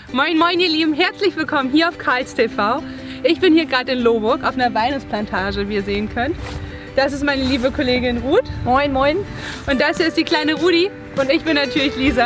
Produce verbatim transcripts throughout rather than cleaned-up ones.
Moin moin ihr Lieben, herzlich willkommen hier auf Karls T V. Ich bin hier gerade in Lohburg auf einer Walnussplantage, wie ihr sehen könnt. Das ist meine liebe Kollegin Ruth. Moin moin. Und das hier ist die kleine Rudi und ich bin natürlich Lisa.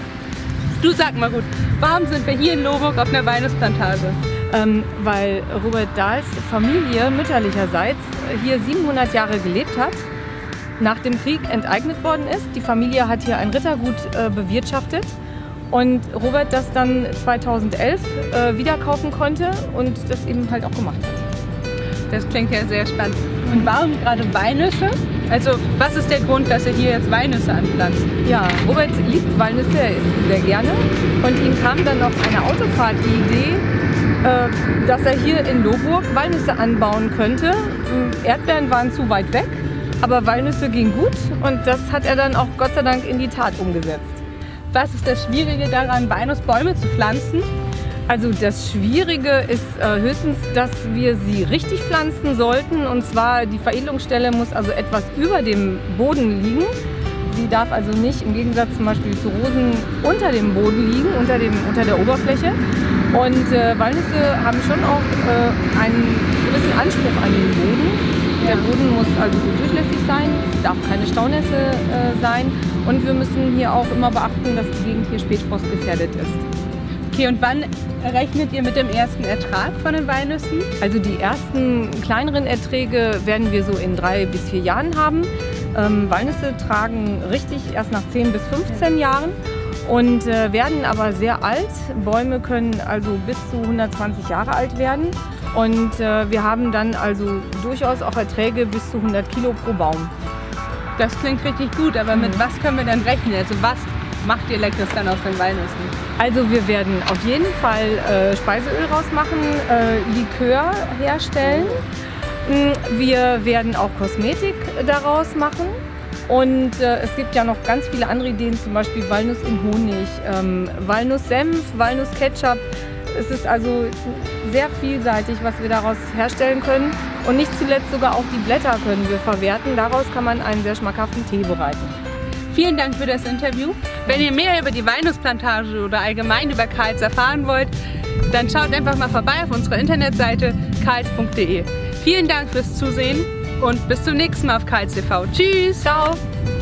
Du sag mal Ruth, warum sind wir hier in Lohburg auf einer Walnussplantage? Ähm, weil Robert Dahls Familie mütterlicherseits hier siebenhundert Jahre gelebt hat, nach dem Krieg enteignet worden ist. Die Familie hat hier ein Rittergut äh, bewirtschaftet und Robert das dann zweitausendelf äh, wieder kaufen konnte und das eben halt auch gemacht hat. Das klingt ja sehr spannend. Und warum gerade Walnüsse? Also was ist der Grund, dass er hier jetzt Walnüsse anpflanzt? Ja, Robert liebt Walnüsse, er isst sie sehr gerne und ihm kam dann auf einer Autofahrt die Idee, äh, dass er hier in Lohburg Walnüsse anbauen könnte. Erdbeeren waren zu weit weg, aber Walnüsse ging gut und das hat er dann auch Gott sei Dank in die Tat umgesetzt. Was ist das Schwierige daran, Walnussbäume zu pflanzen? Also das Schwierige ist äh, höchstens, dass wir sie richtig pflanzen sollten. Und zwar die Veredelungsstelle muss also etwas über dem Boden liegen. Sie darf also nicht im Gegensatz zum Beispiel zu Rosen unter dem Boden liegen, unter, dem, unter der Oberfläche. Und äh, Walnüsse haben schon auch äh, einen gewissen Anspruch an den Boden. Der Boden muss also gut durchlässig sein, es darf keine Staunässe äh, sein. Und wir müssen hier auch immer beachten, dass die Gegend hier spätfrostgefährdet ist. Okay, und wann rechnet ihr mit dem ersten Ertrag von den Walnüssen? Also die ersten kleineren Erträge werden wir so in drei bis vier Jahren haben. Ähm, Walnüsse tragen richtig erst nach zehn bis fünfzehn Jahren und äh, werden aber sehr alt. Bäume können also bis zu hundertzwanzig Jahre alt werden und äh, wir haben dann also durchaus auch Erträge bis zu hundert Kilo pro Baum. Das klingt richtig gut, aber mit was können wir dann rechnen? Also was macht ihr Leckeres dann aus den Walnüssen? Also wir werden auf jeden Fall äh, Speiseöl rausmachen, äh, Likör herstellen. Wir werden auch Kosmetik daraus machen. Und äh, es gibt ja noch ganz viele andere Ideen, zum Beispiel Walnuss in Honig, ähm, Walnusssenf, Walnussketchup. Es ist also sehr vielseitig, was wir daraus herstellen können. Und nicht zuletzt sogar auch die Blätter können wir verwerten. Daraus kann man einen sehr schmackhaften Tee bereiten. Vielen Dank für das Interview. Wenn ihr mehr über die Walnussplantage oder allgemein über Karls erfahren wollt, dann schaut einfach mal vorbei auf unserer Internetseite karls punkt de. Vielen Dank fürs Zusehen und bis zum nächsten Mal auf Karls T V. Tschüss! Ciao!